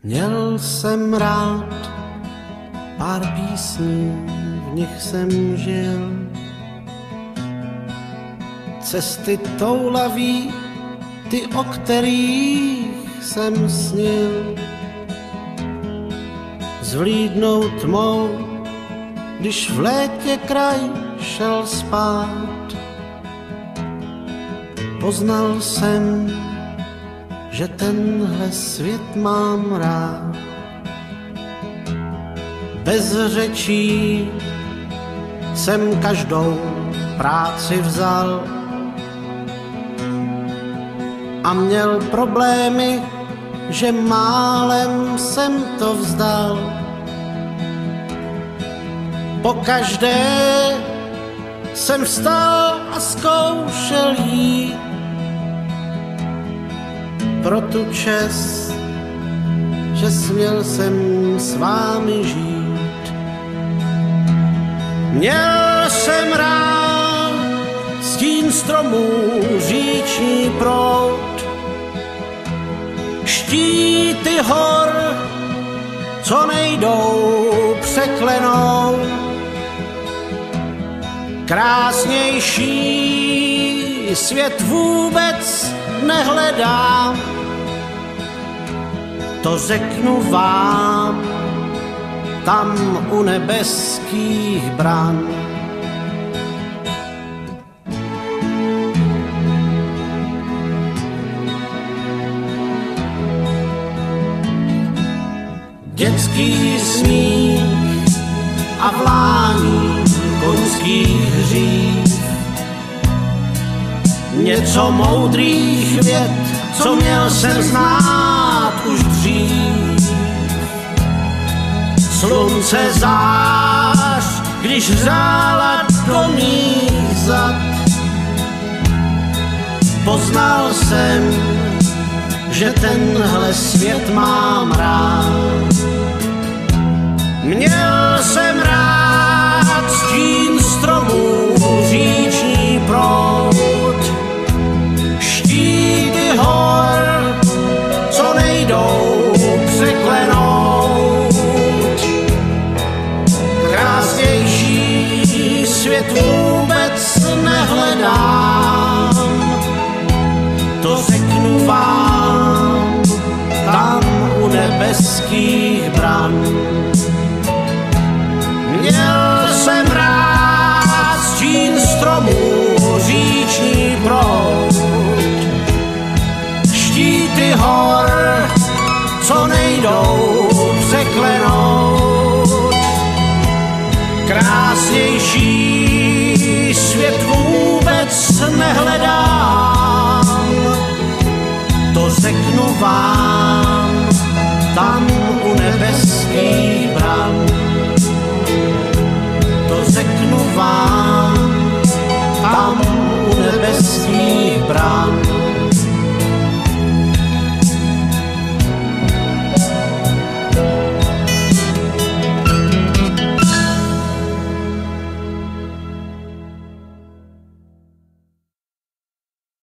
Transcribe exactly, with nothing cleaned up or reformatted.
Měl jsem rád pár písní, v nich jsem žil. Cesty toulaví, ty, o kterých jsem snil. Zvlídnou tmou, když v létě kraj šel spát. Poznal jsem, že tenhle svět mám rád. Bez řečí jsem každou práci vzal a měl problémy, že málem jsem to vzdal. Pokaždé jsem vstal a zkoušel jít pro tu čest, že směl jsem s vámi žít. Měl jsem rád stín stromů, říční proud, štíty hor, co nejdou překlenout. Krásnější svět vůbec nehledám, to řeknu vám tam u nebeských bran. Dětský smích a vlání koňských hřív, něco moudrých vět, co měl jsem znát už dřív. Slunce zář, když hřála do mých zad, poznal jsem, že tenhle svět mám rád. Měl jsem rád stín stromů, říční proud, štíty hor, co nejdou překlenout. Krásnější svět vůbec nehledám, to řeknu vám tam u nebeských bran. Měl jsem rád stín stromů, říční proud, štíty hor, co nejdou překlenout. Krásnější svět vůbec nehledám, to řeknu vám